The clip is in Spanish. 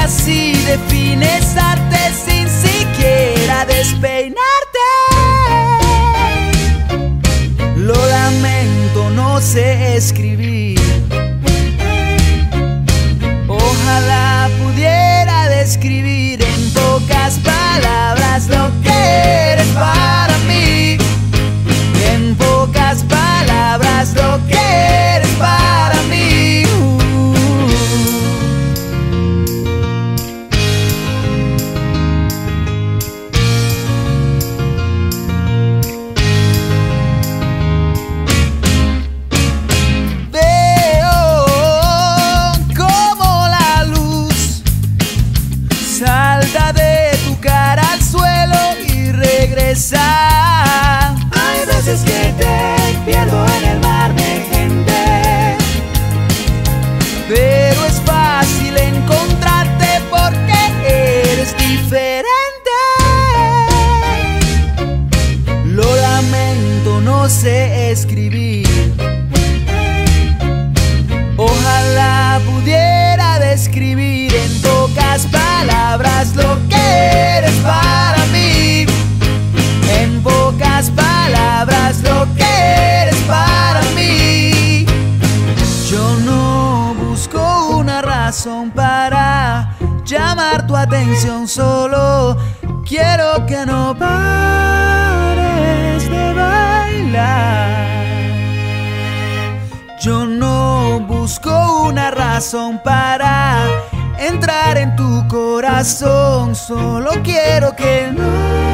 así defines arte sin siquiera despeinarte. Lo lamento, no sé escribir. Ojalá pudiera describir en pocas palabras lo que eres para mí. En pocas palabras lo que eres para mí. Veo como la luz salta de tu cara al suelo y regresa. Hay veces que te pierdo en el mar de gente, pero es fácil encontrarte porque eres diferente. Lo lamento, no sé escribir. Ojalá pudiera describir en pocas palabras lo que eres para mí. En pocas palabras lo que eres para mí. Yo no busco una razón para llamar tu atención, solo quiero que no pares de bailar. Yo no busco una razón para entrar en tu corazón, solo quiero que no